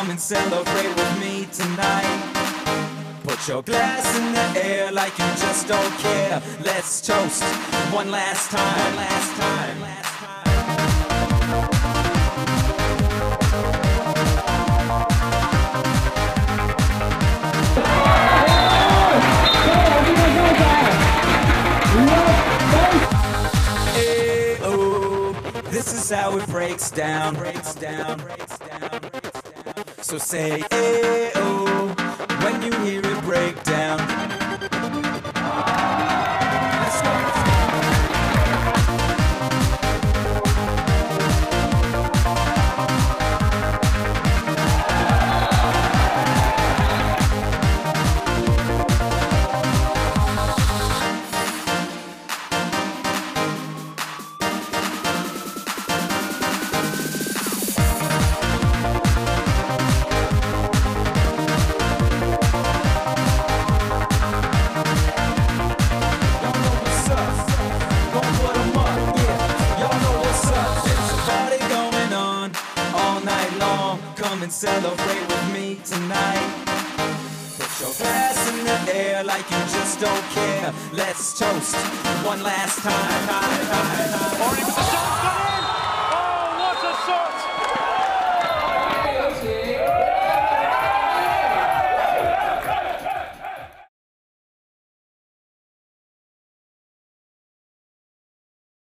come and celebrate with me tonight. Put your glass in the air like you just don't care. Let's toast one last time, last time, last time. This is how it breaks down, breaks down, breaks down, breaks down. So say, hey, oh, when you hear it break down. Let's go. Come and celebrate with me tonight. Put your glass in the air like you just don't care. Let's toast one last time. Orry with the shot.